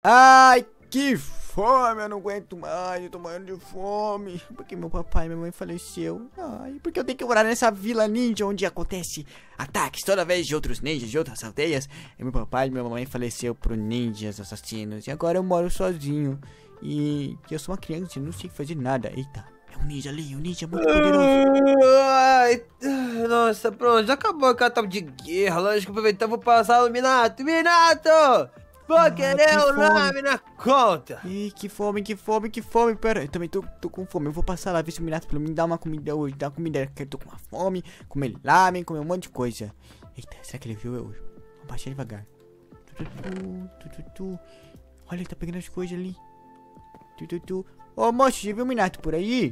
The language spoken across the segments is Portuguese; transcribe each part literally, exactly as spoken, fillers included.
Ai, que fome, eu não aguento mais, eu tô morrendo de fome. Porque meu papai e minha mãe faleceu. Ai, porque eu tenho que morar nessa vila ninja onde acontece ataques toda vez de outros ninjas, de outras aldeias. E meu papai e minha mãe faleceu por ninjas assassinos. E agora eu moro sozinho. E eu sou uma criança, não sei fazer nada. Eita, é um ninja ali, um ninja muito poderoso. Ai, nossa, pronto, já acabou aquela tal de guerra. Lógico que aproveitar, vou passar o Minato. Minato! Vou Ah, querer que o fome. nome na conta. Ih, que fome, que fome, que fome. Pera, eu também tô, tô com fome. Eu vou passar lá ver se o Minato pra mim dá uma comida hoje. Dá uma comida, que eu tô com uma fome. Comer lamen, comer um monte de coisa. Eita, será que ele viu eu? Vou baixar devagar. Tu, tu, tu, tu, tu, tu. Olha, ele tá pegando as coisas ali. Tu, tu, tu. Ô, moço, você viu o Minato por aí?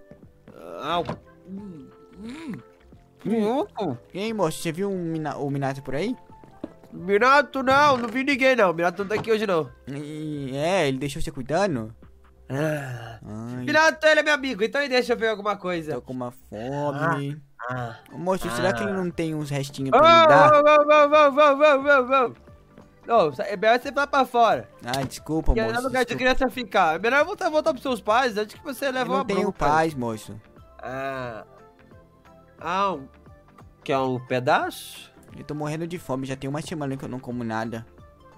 Au. Hum, hum. Hum. Ei, moço, você viu um mina, o Minato por aí? Minato não, não vi ninguém não. Minato não tá aqui hoje não. E, é, ele deixou você cuidando? Ah. Ai, Minato, ele é meu amigo, então ele deixa eu ver alguma coisa. tô com uma fome. Ah. Ô, moço, Ah. será que ele não tem uns restinhos Ô, pra me dar? ô, ô, ô, ô, ô, ô, ô. Não, é melhor você ir lá pra fora. Ah, desculpa, Que é moço. lugar de desculpa. criança ficar. É melhor voltar, voltar pros seus pais antes que você leve Eu uma não tenho bronca. paz, moço. Ah. Ah, um... Quer um pedaço? Eu tô morrendo de fome, já tem uma semana que eu não como nada.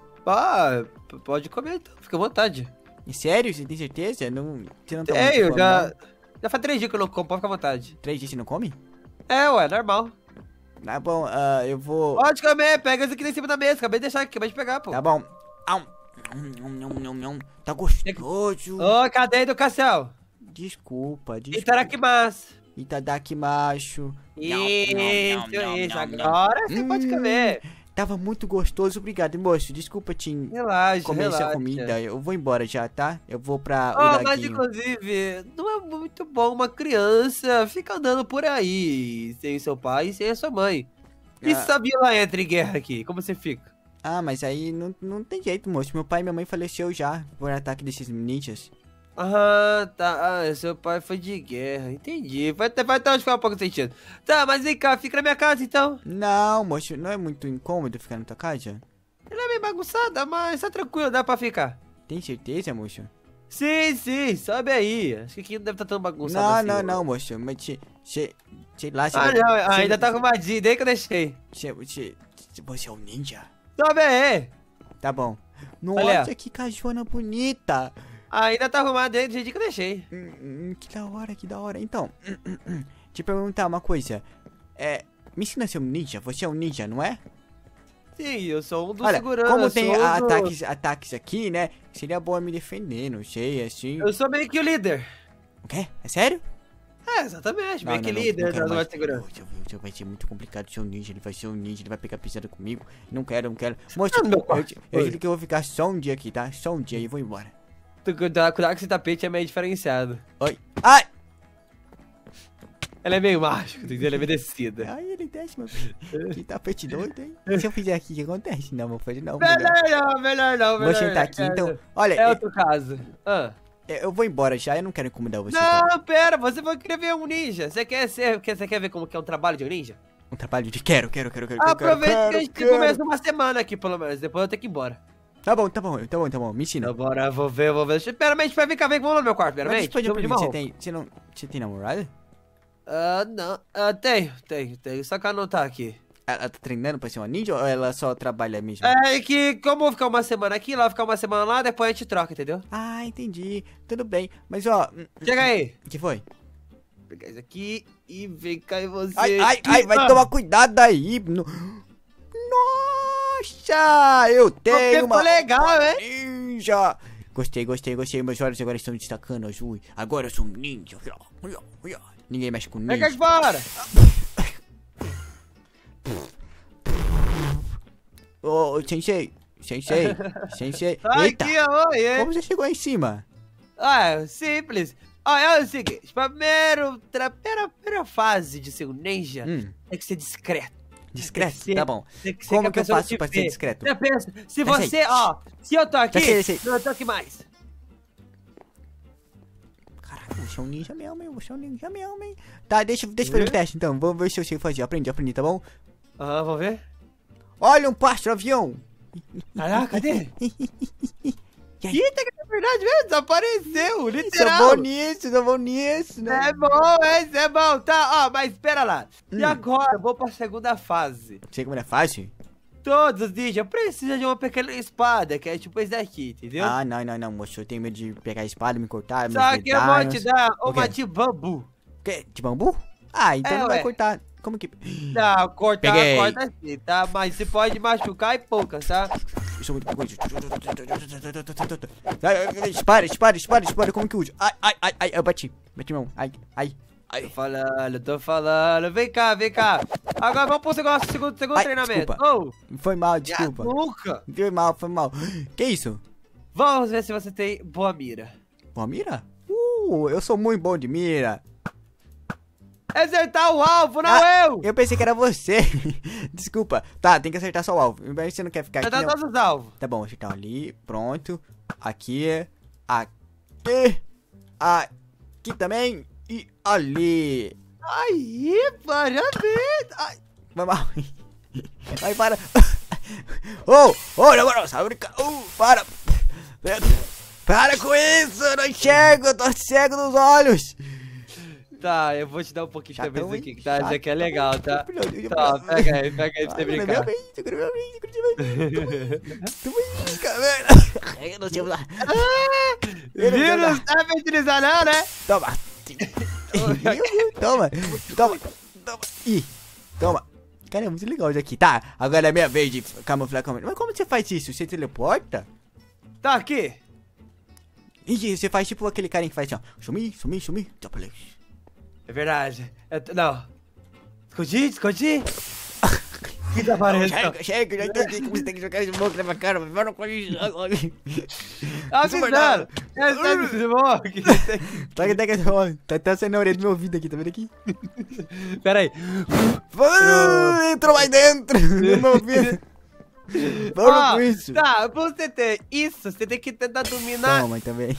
Ah, p- pode comer então, fica à vontade. E sério? Você tem certeza? Não, você não tá É, muito eu fome, já... não? Já faz três dias que eu não como, pode ficar à vontade. Três dias você não come? É, ué, normal. Tá bom, ah, eu vou... Pode comer, pega isso aqui em cima da mesa, acabei de deixar aqui, acabei de pegar, pô. Tá bom. Au. Nham, nham, nham, nham. Tá gostoso. Ô, cadê a educação? Desculpa, desculpa. Itarakimasu. Itadakimasu. Isso, isso, agora você pode Hum, comer. Tava muito gostoso, obrigado, moço. Desculpa te Relaxa, comer relaxa. essa comida. Eu vou embora já, tá? Eu vou pra o Oh, mas laguinho. inclusive, não é muito bom uma criança ficar andando por aí sem seu pai e sem a sua mãe. E Ah. se a vila entra em guerra aqui, como você fica? Ah, mas aí não, não tem jeito, moço. Meu pai e minha mãe faleceu já por ataque desses ninjas. Ah, tá. Ah, seu pai foi de guerra. Entendi. Vai até vai até onde ficar um pouco sentido. Tá, mas vem cá, fica na minha casa então. Não, moço, não é muito incômodo ficar na tua casa? Ela é meio bagunçada, mas tá tranquilo, dá pra ficar. Tem certeza, moço? Sim, sim, sobe aí. Acho que aqui não deve estar tão bagunçado Não, assim. não, não, moço. Mas se, se, sei lá, se Ah, vai- não, se- ainda tá arrumadinho, desde que eu deixei. se, se, se você é um ninja? Sobe aí. Tá bom. Olha. Nossa, que cachorra bonita. Ainda tá arrumado desde o jeito que eu deixei. Hum, hum, que da hora, que da hora. Então, hum, hum, hum, te perguntar uma coisa. É, me ensina a ser um ninja. Você é um ninja, não é? Sim, eu sou um dos Olha, seguranças. como tem sou um do- ataques, ataques aqui, né? Seria bom eu me defender, não sei, assim. Eu sou meio que o líder. O quê? É sério? É, exatamente, Não, meio que não, não, líder não quero das mais. lojas de segurança. Nossa, viu, vai ser muito complicado ser um ninja. Ele vai ser um ninja, ele vai pegar pisada comigo. Não quero, não quero. Moço, tá no meu eu, quarto. eu Oi. juro que eu vou ficar só um dia aqui, tá? Só um dia e vou embora. Tu cuidado, cuidado que esse tapete é meio diferenciado. Oi. Ai! Ela é meio mágico, entendeu? Ela é meio descida. Ai, ele desce, meu filho. Que tapete doido, hein? Se eu fizer aqui, o que acontece? Não, vou fazer não. Melhor. Melhor não, melhor não, Vou melhor sentar não, aqui, cara. então. Olha, É eu, outro caso. Ah. eu vou embora já, eu não quero incomodar você. tá? Não, pera, você vai querer ver um ninja. Você quer ser, quer- você quer ver como que é um trabalho de um ninja? Um trabalho de quero, quero, quero, quero, quero, Aproveita quero, que a gente quero. começa uma semana aqui, pelo menos. Depois eu tenho que ir embora. Tá bom, tá bom, tá bom, tá bom. Me ensina. Então, bora, eu vou ver, eu vou ver. Pera, mas vem cá, vem, vamos lá no meu quarto, pera, Mas vem. responde Vamos pra de mim, você marrom. tem, você não, você tem namorada? Ah, não. Ah, tenho, tenho, tenho. Só que ela não tá aqui. Ela tá treinando pra ser uma ninja ou ela só trabalha mesmo? É que, como eu vou ficar uma semana aqui, lá ficar uma semana lá, depois a gente troca, entendeu? Ah, entendi. Tudo bem. Mas ó, Chega aí. o que foi? Vou pegar isso aqui e vem cá em você. Ai, ai, aqui. ai, vai Ah, tomar cuidado aí. No- Nossa, eu Você tenho ficou uma legal, hein? ninja. Gostei, gostei, gostei. Meus olhos agora estão destacando azul. Agora eu sou um ninja. Ninguém mexe com Vem cá de ninja. fora. Ô, ô, sensei, sensei, sensei. Tá Eita, aqui, ó, oi, como você chegou aí em cima? Ah, simples. Ah, é o seguinte, primeiro, tra- primeira, primeira fase de ser um ninja Hum, tem que ser discreto. discreto, Tem que ser- tá bom. Tem que ser Como que a que eu pessoa faço te pra ser vê. discreto? Você pensa, se Já sei. você, ó, se eu tô aqui, Já sei, já sei. eu tô aqui mais. Caraca, você é um ninja mesmo, hein? Você é um ninja mesmo, hein? Tá, deixa, deixa eu fazer um teste então. Vamos ver se eu sei fazer. Aprendi, aprendi, tá bom? Ah, vamos ver? Olha um pássaro avião. Caraca, cadê? E aí? Eita, que é verdade mesmo, desapareceu, Sou literal. bom nisso, sou bom nisso, né? É bom, esse é bom, tá? Ó, mas espera lá. E Hum. agora, eu vou pra segunda fase. Sei como é fácil? Todos os ninjas precisam de uma pequena espada, que é tipo esse daqui, entendeu? Ah, não, não, não, moço. Eu tenho medo de pegar a espada, me cortar, me Só que eu vou te dar O uma quê? de bambu. Que? De bambu? Ah, então É, não vai ué. cortar. Como que... Não, cortar, Peguei. corta assim, tá? Mas você pode machucar e poucas, tá? Eu sou muito coisa. Dispara, dispara, dispara, dispara. Como que usa? Ai, ai, ai, ai. Eu bati. Bati mão. Ai, ai. Tô falando, tô falando. Vem cá, vem cá. Agora vamos pro segundo, segundo, segundo Ai, treinamento. desculpa. Oh, Foi mal, desculpa. nunca. Foi mal, foi mal. Que isso? Vamos ver se você tem boa mira. Boa mira? Uh, eu sou muito bom de mira. Acertar o alvo, não Ah, eu! Eu pensei que era você. Desculpa. Tá, tem que acertar só o alvo. Mas você não quer ficar aqui, Acertar não? todos os alvos. Tá bom, acertar ali. Pronto. Aqui. Aqui. Aqui também. E ali. Aí, parabéns. Ai, Vai mal. Vai, para. Ô, ô, na moral, sabe brincar? Uh, para. Para com isso, eu não enxergo, eu tô cego nos olhos. tá, eu vou te dar um pouquinho Chatão, também isso hein? aqui, que tá? Isso Chato. aqui é legal, tá? Filho, eu- Tá, pega aí, pega aí pra você Agora é brincar. minha vez, agora é minha vez, agora é minha vez. Tu brinca, velho. Eu não sei usar. Eu não sei Viu? Não usar. sabe utilizar não, né? Toma. Toma, toma, toma. Ih, toma. Cara, é muito legal isso aqui. Tá, agora é minha vez de camuflar com a... Mas como você faz isso? Você teleporta? Tá aqui. Ih, você faz tipo aquele carinha que faz assim, ó. Sumir, sumir, sumir. É verdade. Eu tô- não. Escondi, escondi. Que tá aparecendo? Chega, chega, já entendi que você tem que jogar esse smoke na minha cara. Vai não com isso. Ah, Super avisando. nada. É sério esse smoke. Tá que tá que ó, tá até saindo a orelha do meu ouvido aqui, tá vendo aqui? Pera aí. Ah, entrou mais dentro do meu ouvido. Vamos Ó, com isso. tá, pra você ter isso, você tem que tentar dominar. Toma também.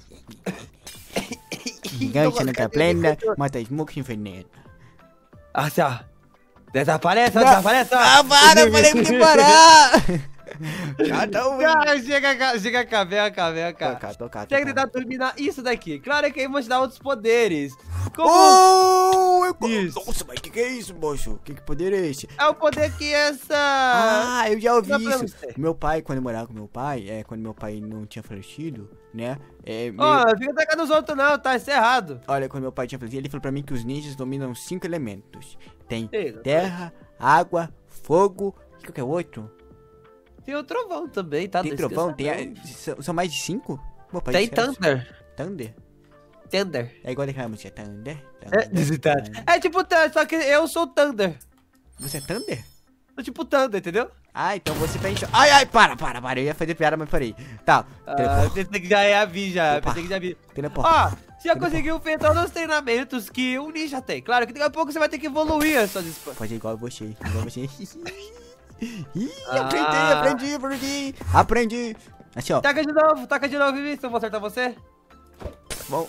Gigante na plena, mata smoke sem veneno. Ah, assim, ó. Desaparece, ó, Não. desaparece, ó. Ah, para, eu falei pra você parar! Já tá ouvindo. Ah, chega cá, chega cá, vem cá, vem cá. Tocar, tocar, Tem que tocar. tentar dominar isso daqui. Claro que aí vou te dar outros poderes. Como Oh, eu... Isso. Nossa, mas que que é isso, moço? Que, que poder é esse? é o poder que essa... Ah, eu já ouvi Dá pra isso. você. Meu pai, quando eu morava com meu pai, é, quando meu pai não tinha falecido, né? É, meio... Ó, não fica atacando os outros não, tá? Isso é errado. Olha, quando meu pai tinha falecido, ele falou pra mim que os ninjas dominam cinco elementos. Tem Eita. terra, água, fogo e qualquer outro. Tem o trovão também, tá? Tem Não trovão, esqueça tem... não. a- São, são mais de cinco? Meu pai Tem esquece. Thunder. Thunder? Thunder. É igual daquela música, Thunder, É, Thunder, visitante. Thunder. É tipo Thunder, só que eu sou Thunder. Você é Thunder? Sou tipo Thunder, entendeu? Ah, então você tá enchendo... Ai, ai, para, para, para. Eu ia fazer piada, mas parei. Tá, Ah, teleporta. pensei que já ia vir já, Opa. pensei que já vi. Teleporta. Ó, você já conseguiu ver todos os treinamentos que um ninja tem. Claro que daqui a pouco você vai ter que evoluir as suas espadas. Fazer igual você, igual você. Ih, Ah. aprendi, aprendi, aprendi. Aprendi. Assim, ó. Taca de novo, taca de novo, Vivi, se eu vou acertar você. Bom.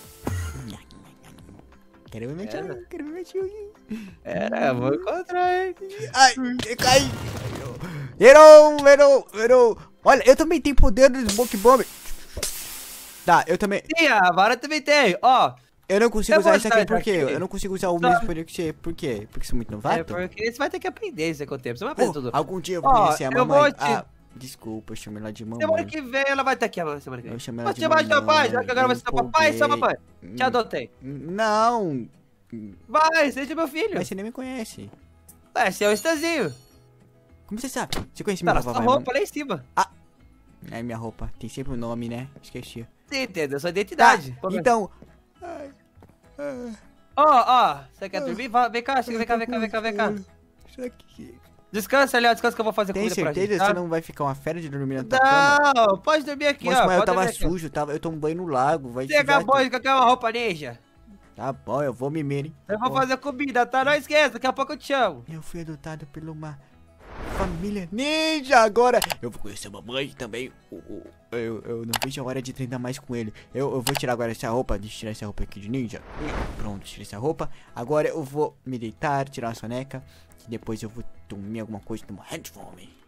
Quero me meter, Era. quero me meter. Era, eu vou encontrar ele. Ai, eu caí. Errou, errou, errou. Olha, eu também tenho poder do Smoke Bomb. Tá, eu também. Sim, a vara também tem, ó. Eu não consigo Eu usar vou isso aqui, usar por isso quê? aqui. Eu não consigo usar o Só- mesmo poder que você. Por quê? Porque sou muito É novato? porque você vai ter que aprender isso com o tempo, você não vai aprender Pô, tudo. algum dia eu vou Ó, conhecer a eu mamãe. vou te- Ah, desculpa, eu chamei ela de Semana mamãe. que vem ela vai estar aqui, a semana que vem. Eu chamei ela Pode de chamar de mamãe. papai, já que agora vai ser seu papai e sua empolguei. mamãe. Te adotei. Não, Vai, seja meu filho. mas você nem me conhece. É, esse é o Estazinho. Como você sabe? Você conhece Tá meu na sua papai? roupa lá em cima. É minha roupa, tem sempre o um nome, né? Esqueci. Você entendeu? Sua Tá, identidade. então... Ai, ai, Ó, ó, você quer dormir? Vai, vem cá, chega, vem cá, vem cá, vem cá, vem cá. Isso aqui... Descansa ali, ó, descansa que eu vou fazer Tem comida pra certeza gente, que tá? você não vai ficar uma fera de dormir na tua cama? Não, pode dormir aqui, Mas, ó. mas eu pode tava dormir aqui. sujo, tava, eu tomo banho no lago, vai Você acabou de colocar uma roupa ninja. Tá bom, eu vou mimer, hein? Eu vou Bom, fazer comida, tá? Não esqueça, daqui a pouco eu te chamo. Eu fui adotado por uma família ninja agora. Eu vou conhecer a mamãe também. O- o- Eu, eu não vejo a hora de treinar mais com ele. Eu, eu vou tirar agora essa roupa. Deixa eu tirar essa roupa aqui de ninja. Pronto, tirei essa roupa. Agora eu vou me deitar, tirar uma soneca. E depois eu vou dormir alguma coisa. Tô morrendo de fome.